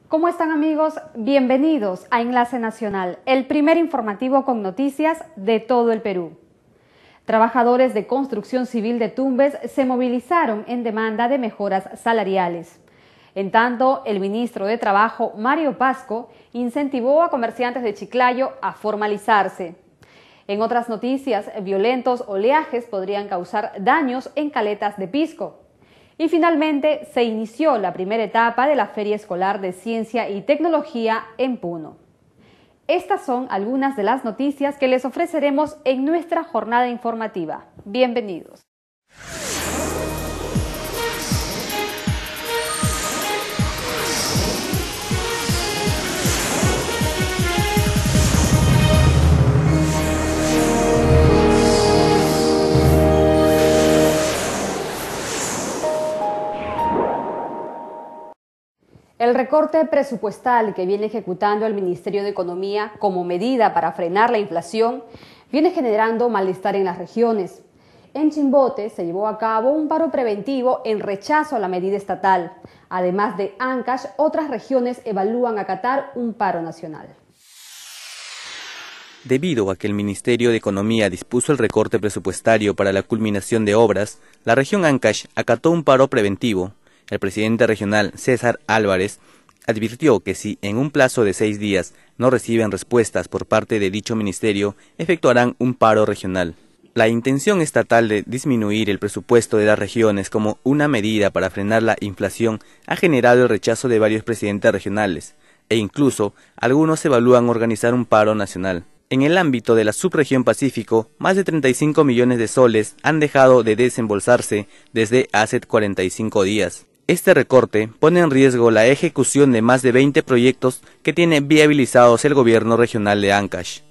¿Cómo están, amigos? Bienvenidos a Enlace Nacional, el primer informativo con noticias de todo el Perú. Trabajadores de construcción civil de Tumbes se movilizaron en demanda de mejoras salariales. En tanto, el ministro de Trabajo, Mario Pasco, incentivó a comerciantes de Chiclayo a formalizarse. En otras noticias, violentos oleajes podrían causar daños en caletas de Pisco. Y finalmente se inició la primera etapa de la Feria Escolar de Ciencia y Tecnología en Puno. Estas son algunas de las noticias que les ofreceremos en nuestra jornada informativa. Bienvenidos. El recorte presupuestal que viene ejecutando el Ministerio de Economía como medida para frenar la inflación viene generando malestar en las regiones. En Chimbote se llevó a cabo un paro preventivo en rechazo a la medida estatal. Además de Ancash, otras regiones evalúan acatar un paro nacional. Debido a que el Ministerio de Economía dispuso el recorte presupuestario para la culminación de obras, la región Ancash acató un paro preventivo. El presidente regional, César Álvarez, advirtió que si en un plazo de 6 días no reciben respuestas por parte de dicho ministerio, efectuarán un paro regional. La intención estatal de disminuir el presupuesto de las regiones como una medida para frenar la inflación ha generado el rechazo de varios presidentes regionales, e incluso algunos evalúan organizar un paro nacional. En el ámbito de la subregión Pacífico, más de 35 millones de soles han dejado de desembolsarse desde hace 45 días. Este recorte pone en riesgo la ejecución de más de 20 proyectos que tiene viabilizados el gobierno regional de Ancash.